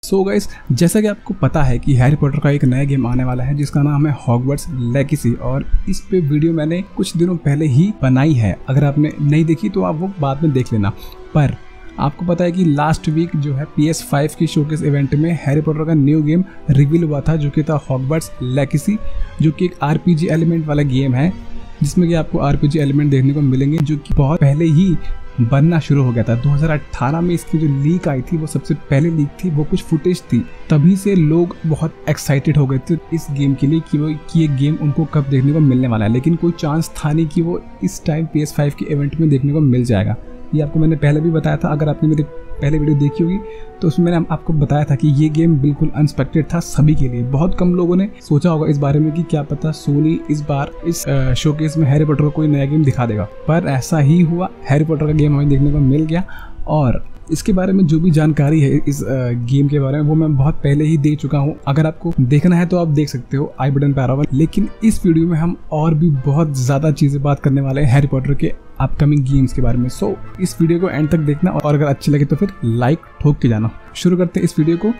So guys, जैसा कि आपको पता है कि हैरी पॉटर का एक नया गेम आने वाला है जिसका नाम है हॉगवर्ट्स लेगेसी, और इस पे वीडियो मैंने कुछ दिनों पहले ही बनाई है। अगर आपने नहीं देखी तो आप वो बाद में देख लेना। पर आपको पता है कि लास्ट वीक जो है PS5 की शोकेस इवेंट में हैरी पॉटर का न्यू गेम रिवील हुआ था, जो कि था हॉगवर्ट्स लेगेसी, जो कि एक RPG एलिमेंट वाला गेम है जिसमें कि आपको RPG एलिमेंट देखने को मिलेंगे, जो कि बहुत पहले ही बनना शुरू हो गया था। 2018 में इसकी जो लीक आई थी वो सबसे पहले लीक थी, वो कुछ फुटेज थी। तभी से लोग बहुत एक्साइटेड हो गए थे इस गेम के लिए कि ये गेम उनको कब देखने को मिलने वाला है, लेकिन कोई चांस था नहीं कि वो इस टाइम PS5 के इवेंट में देखने को मिल जाएगा। ये आपको मैंने पहले भी बताया था। अगर आपने मेरी पहले वीडियो देखी होगी तो उसमें मैंने आपको बताया था कि ये गेम बिल्कुल अनएक्सपेक्टेड था सभी के लिए। बहुत कम लोगों ने सोचा होगा इस बारे में कि क्या पता सोनी इस बार इस शोकेस में हैरी पॉटर का कोई नया गेम दिखा देगा, पर ऐसा ही हुआ। हैरी पॉटर का गेम हमें देखने को मिल गया, और इसके बारे में जो भी जानकारी है इस गेम के बारे में वो मैं बहुत पहले ही दे चुका हूँ। अगर आपको देखना है तो आप देख सकते हो आई बटन पे आ रहा होगा। लेकिन इस वीडियो में हम और भी बहुत ज़्यादा चीज़ें बात करने वाले हैं हैरी पॉटर के अपकमिंग गेम्स के बारे में। सो इस वीडियो को एंड तक देखना, और अगर अच्छी लगे तो फिर लाइक ठोक के जाना। शुरू करते हैं इस वीडियो को।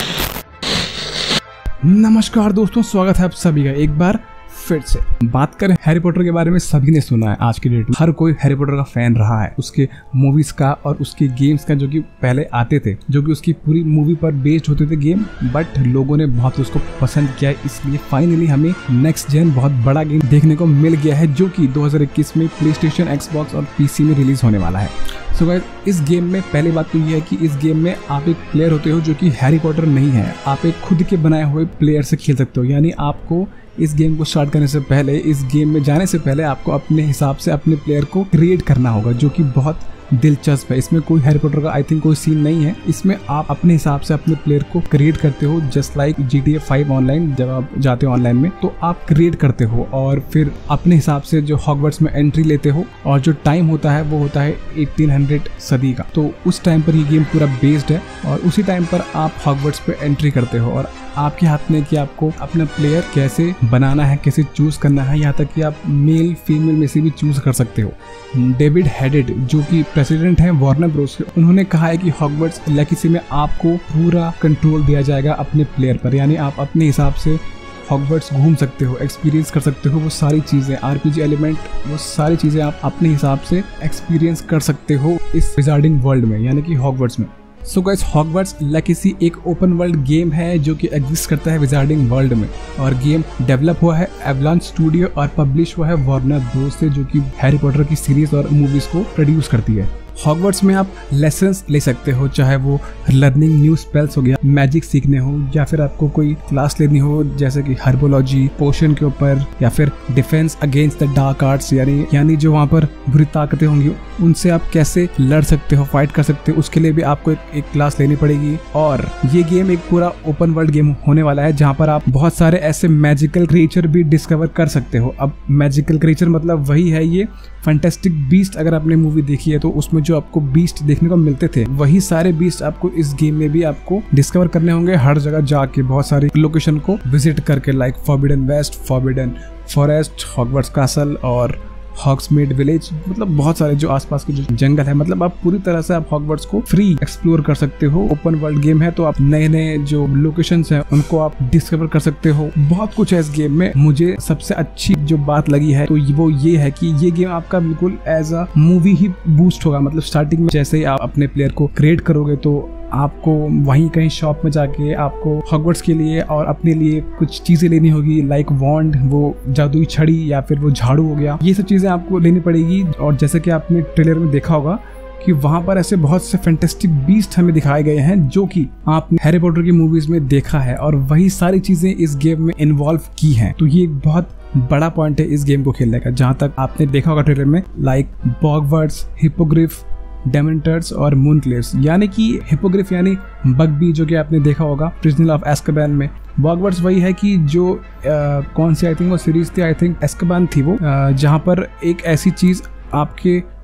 नमस्कार दोस्तों, स्वागत है आप सभी का एक बार फिर से। बात करें हैरी पॉटर के बारे में, सभी ने सुना है। आज की डेट में हर कोई हैरी पॉटर का फैन रहा है, उसके मूवीज का और उसके गेम्स का, जो कि पहले आते थे, जो कि उसकी पूरी मूवी पर बेस्ड होते थे गेम। बट लोगों ने बहुत उसको पसंद किया, इसलिए फाइनली हमें नेक्स्ट जेन बहुत बड़ा गेम देखने को मिल गया है, जो कि 2021 में प्लेस्टेशन, एक्सबॉक्स और PC में रिलीज होने वाला है। सो गाइस, इस गेम में पहली बात तो ये है कि इस गेम में आप एक प्लेयर होते हो जो कि हैरी पॉटर नहीं है। आप एक खुद के बनाए हुए प्लेयर से खेल सकते हो, यानी आपको इस गेम को स्टार्ट करने से पहले, इस गेम में जाने से पहले आपको अपने हिसाब से अपने प्लेयर को क्रिएट करना होगा, जो कि बहुत दिलचस्प है। इसमें कोई हैरी पॉटर का आई थिंक कोई सीन नहीं है। इसमें आप अपने हिसाब से अपने प्लेयर को क्रिएट करते हो, जस्ट लाइक GTA 5 ऑनलाइन। जब आप जाते हो ऑनलाइन में तो आप क्रिएट करते हो और फिर अपने हिसाब से जो हॉगवर्ट्स में एंट्री लेते हो, और जो टाइम होता है वो होता है 1800 सदी का। तो उस टाइम पर ये गेम पूरा बेस्ड है, और उसी टाइम पर आप हॉगवर्ट्स पे एंट्री करते हो, और आपके हाथ में कि आपको अपना प्लेयर कैसे बनाना है, कैसे चूज करना है। यहाँ तक कि आप मेल फीमेल में से भी चूज कर सकते हो। डेविड हेडेड, जो कि प्रेसिडेंट हैं वार्नर ब्रोस के, उन्होंने कहा है कि हॉगवर्ट्स लेगेसी में आपको पूरा कंट्रोल दिया जाएगा अपने प्लेयर पर, यानी आप अपने हिसाब से हॉगवर्ट्स घूम सकते हो, एक्सपीरियंस कर सकते हो। वो सारी चीज़ें RPG एलिमेंट, वो सारी चीज़ें आप अपने हिसाब से एक्सपीरियंस कर सकते हो इस विजार्डिंग वर्ल्ड में, यानी कि हॉगवर्ट्स में। सो गाइस, हॉगवर्ट्स लेगेसी एक ओपन वर्ल्ड गेम है जो कि एग्जिस्ट करता है विजार्डिंग वर्ल्ड में, और गेम डेवलप हुआ है एवलांच स्टूडियो और पब्लिश हुआ है वार्नर ब्रोस से, जो कि हैरी पॉटर की सीरीज और मूवीज को प्रोड्यूस करती है। हॉगवर्ट्स में आप लेसन्स ले सकते हो, चाहे वो लर्निंग न्यू स्पेल्स हो गया, मैजिक सीखने हो, या फिर आपको कोई क्लास लेनी हो जैसे कि हर्बोलॉजी, पोशन के ऊपर, या फिर Defence Against the Dark Arts, यानी जो वहाँ पर बुरी ताकतें होंगी उनसे आप कैसे लड़ सकते हो, फाइट कर सकते हो, उसके लिए भी आपको एक क्लास लेनी पड़ेगी। और ये गेम एक पूरा ओपन वर्ल्ड गेम होने वाला है, जहाँ पर आप बहुत सारे ऐसे मैजिकल क्रिएचर भी डिस्कवर कर सकते हो। अब मैजिकल क्रिएचर मतलब वही है ये फैंटास्टिक बीस्ट। अगर आपने मूवी देखी है तो उसमें जो आपको बीस्ट देखने को मिलते थे, वही सारे बीस्ट आपको इस गेम में भी आपको डिस्कवर करने होंगे, हर जगह जाके, बहुत सारी लोकेशन को विजिट करके, like Forbidden West, Forbidden Forest, Hogwarts Castle और हॉग्समीड विलेज। मतलब बहुत सारे जो आसपास के जो जंगल है, मतलब आप पूरी तरह से आप हॉगवर्ट्स को फ्री एक्सप्लोर कर सकते हो। ओपन वर्ल्ड गेम है तो आप नए नए जो लोकेशंस हैं उनको आप डिस्कवर कर सकते हो। बहुत कुछ है इस गेम में। मुझे सबसे अच्छी जो बात लगी है तो वो ये है कि ये गेम आपका बिल्कुल एज अ मूवी ही बूस्ट होगा। मतलब स्टार्टिंग में जैसे ही आप अपने प्लेयर को क्रिएट करोगे तो आपको वहीं कहीं शॉप में जाके आपको हॉगवर्ट्स के लिए और अपने लिए कुछ चीजें लेनी होगी, लाइक वॉन्ड, वो जादुई छड़ी, या फिर वो झाड़ू हो गया। ये सब चीजें आपको लेनी पड़ेगी। और जैसे कि आपने ट्रेलर में देखा होगा कि वहां पर ऐसे बहुत से फैंटास्टिक बीस्ट हमें दिखाए गए हैं, जो कि आपने हैरी पॉटर की मूवीज में देखा है, और वही सारी चीजें इस गेम में इन्वॉल्व की हैं। तो ये एक बहुत बड़ा पॉइंट है इस गेम को खेलने का। जहां तक आपने देखा होगा ट्रेलर में, लाइक बॉगवर्ट्स, हिपोग्रिफ, डेमेंटर्स और मूनक्लेव्स, यानी कि हिपोग्रिफ यानी बगबी, जो कि आपने देखा होगा प्रिजनर ऑफ एस्काबान में। बॉगवर्ट्स वही है कि जो कौन सी आई थिंक वो सीरीज थी, आई थिंक एस्काबान थी वो, जहाँ पर एक ऐसी चीज आपके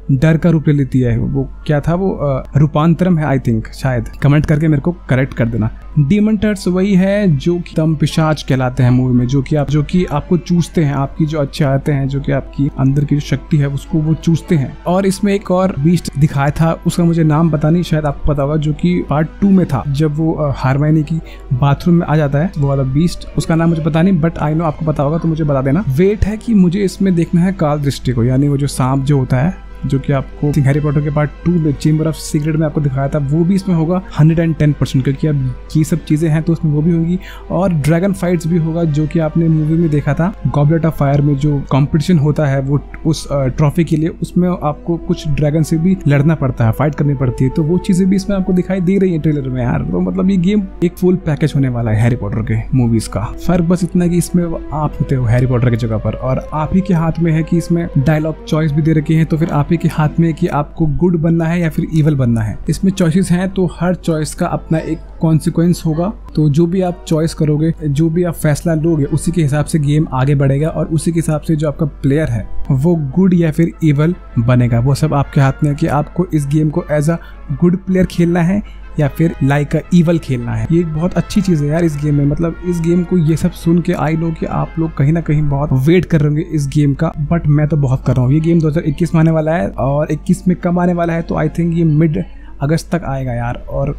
डर का रूप ले लेती है। वो क्या था, वो रूपांतरम है आई थिंक, शायद कमेंट करके मेरे को करेक्ट कर देना। डीमन टर्ट्स वही है जो कि दम पिशाच कहलाते हैं मूवी में, जो कि आपको चूसते हैं, आपकी जो अच्छे आते हैं, जो कि आपकी अंदर की जो शक्ति है उसको वो चूसते हैं। और इसमें एक और बीस्ट दिखाया था, उसका मुझे नाम पता नहीं, शायद आपको पता होगा, जो कि पार्ट 2 में था, जब वो हार्माइनी की बाथरूम में आ जाता है, वो वाला बीस्ट। उसका नाम मुझे पता नहीं, बट आई नो आपको पता होगा तो मुझे बता देना। वेट है कि मुझे इसमें देखना है काल दृष्टि को, यानी वो जो सांप जो होता है, जो कि आपको हैरी पॉटर के पार्ट 2 में चेंबर ऑफ सीक्रेट में आपको दिखाया था, वो भी इसमें होगा 110%, क्योंकि अब ये सब चीजें हैं तो उसमें वो भी होगी। और ड्रैगन फाइट्स भी होगा, जो कि आपने मूवी में देखा था गॉबलेट ऑफ फायर में, जो कंपटीशन होता है वो उस ट्रॉफी के लिए, उसमें आपको कुछ ड्रैगन से भी लड़ना पड़ता है, फाइट करनी पड़ती है, तो वो चीजें भी इसमें आपको दिखाई दे रही है ट्रेलर में यार। तो मतलब ये गेम एक फुल पैकेज होने वाला है हैरी पॉटर के मूवीज का। फर्क बस इतना है कि इसमें आप होते हो हैरी पॉटर की जगह पर, और आप ही के हाथ में है कि इसमें डायलॉग चॉइस भी दे रखे हैं, तो फिर आप ही के हाथ में कि आपको गुड बनना है या फिर इवल बनना है। इसमें चॉइसेस हैं, तो हर चॉइस का अपना एक कॉन्सिक्वेंस होगा, तो जो भी आप चॉइस करोगे, जो भी आप फैसला लोगे, उसी के हिसाब से गेम आगे बढ़ेगा, और उसी के हिसाब से जो आपका प्लेयर है वो गुड या फिर इवल बनेगा। वो सब आपके हाथ में है कि आपको इस गेम को एज अ गुड प्लेयर खेलना है या फिर लाइक अ इवल खेलना है। ये एक बहुत अच्छी चीज है यार इस गेम में। मतलब इस गेम को ये सब सुन के आई नो कि आप लोग कहीं ना कहीं बहुत वेट कर रहे होंगे इस गेम का, बट मैं तो बहुत कर रहा हूँ। ये गेम 2021 में आने वाला है, और 21 में कब आने वाला है, तो आई थिंक ये मिड अगस्त तक आएगा यार, और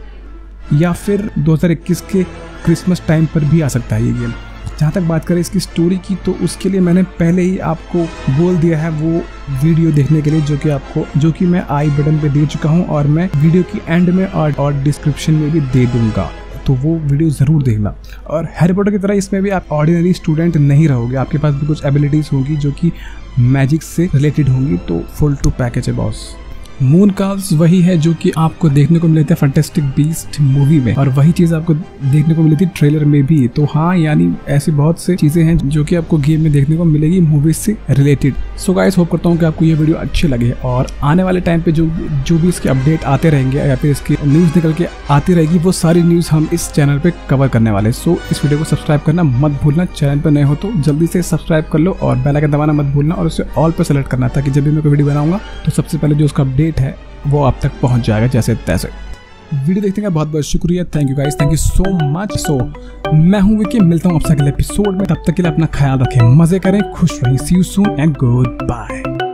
या फिर 2021 के क्रिसमस टाइम पर भी आ सकता है ये गेम। जहाँ तक बात करें इसकी स्टोरी की, तो उसके लिए मैंने पहले ही आपको बोल दिया है वो वीडियो देखने के लिए, जो कि मैं आई बटन पे दे चुका हूँ, और मैं वीडियो की एंड में और डिस्क्रिप्शन में भी दे दूंगा, तो वो वीडियो ज़रूर देखना। और हैरी पॉटर की तरह इसमें भी आप ऑर्डिनरी स्टूडेंट नहीं रहोगे, आपके पास भी कुछ एबिलिटीज़ होंगी जो कि मैजिक से रिलेटेड होंगी, तो फुल टू पैकेज है बॉस। मून कार्व्स वही है जो कि आपको देखने को मिले थे फैंटास्टिक बीस्ट मूवी में, और वही चीज आपको देखने को मिली थी ट्रेलर में भी। तो हाँ, यानी ऐसी बहुत सी चीजें हैं जो कि आपको गेम में देखने को मिलेगी मूवी से रिलेटेड। सो गाइस, होप करता हूँ कि आपको ये वीडियो अच्छी लगे, और आने वाले टाइम पे जो भी इसके अपडेट आते रहेंगे या फिर इसकी न्यूज निकल के आती रहेगी, वो सारी न्यूज हम इस चैनल पे कवर करने वाले। सो इस वीडियो को सब्सक्राइब करना मत भूलना, चैनल पर नए हो तो जल्दी से सब्सक्राइब कर लो, और बेल आइकन दबाना मत भूलना, और उसे ऑल पे सेलेक्ट करना, ताकि जब भी मैं कोई वीडियो बनाऊंगा तो सबसे पहले जो उसका अपडेट है वो आप तक पहुंच जाएगा जैसे तैसे। वीडियो देखने का बहुत बहुत शुक्रिया, thank you guys, thank you so much. So मैं हूं विकी, मिलता हूं आपसे अगले एपिसोड में, तब तक के लिए अपना ख्याल रखें, मजे करें, खुश रहें, see you soon and good bye.